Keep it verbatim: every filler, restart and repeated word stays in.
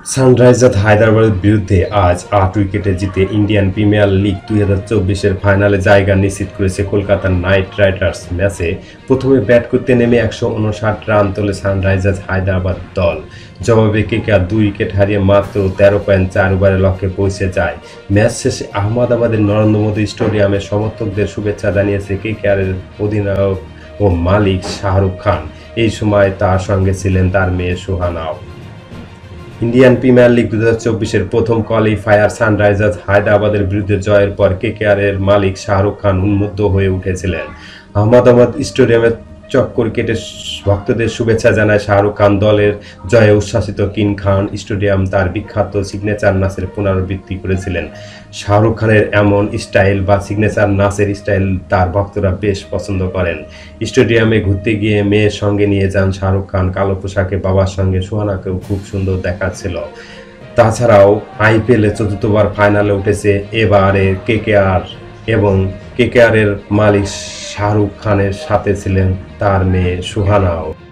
Sunrisers হায়দ্রাবাদের বিরুদ্ধে আজ আট উইকেটে জিতে ইন্ডিয়ান প্রিমিয়ার লিগ দুই হাজার চব্বিশের ফাইনালে জায়গা নিশ্চিত করেছে কলকাতা নাইট রাইডার্স। ম্যাচে প্রথমে ব্যাট করতে নেমে একশো উনষাট রান তোলে সানরাইজার্স হায়দ্রাবাদ দল। জবাবে কেকেআর দুই উইকেট হারিয়ে মাত্র তেরো পয়েন্ট চার ওভারে লক্ষ্যে পৌঁছে যায়। ম্যাচ শেষে আহমেদাবাদের নরেন্দ্র মোদী স্টেডিয়ামে সমর্থকদের শুভেচ্ছা জানিয়েছে কেকেআরের অধিনায়ক ও মালিক শাহরুখ খান। এই সময় তার সঙ্গে ছিলেন তার মেয়ে সুহানাও। ইন্ডিয়ান প্রিমিয়ার লিগ দুই হাজার চব্বিশের প্রথম কোয়ালিফায়ার সানরাইজার্স হায়দ্রাবাদের বিরুদ্ধে জয়ের পর কেকেআরের মালিক শাহরুখ খান উন্মুগ্ধ হয়ে উঠেছিলেন। আহমেদাবাদ স্টেডিয়ামে চক্কর কেটে ভক্তদের শুভেচ্ছা জানায় শাহরুখ খান। দলের জয়ে উচ্ছ্বাসিত কিং খান স্টেডিয়াম তার বিখ্যাত সিগনেচার নাচের পুনরাবৃত্তি করেছিলেন। শাহরুখ খানের এমন স্টাইল বা সিগনেচার নাচের স্টাইল তার ভক্তরা বেশ পছন্দ করেন। স্টেডিয়ামে ঘুরতে গিয়ে মেয়ের সঙ্গে নিয়ে যান শাহরুখ খান। কালো পোশাকে বাবার সঙ্গে সুহানাকেও খুব সুন্দর দেখাচ্ছিল। তাছাড়াও আইপিএলে চতুর্থবার ফাইনালে উঠেছে এবারে কেকেআর এবং কেকেআরের মালিক শাহরুখ খানের সাথে ছিলেন তার মেয়ে সুহানাও।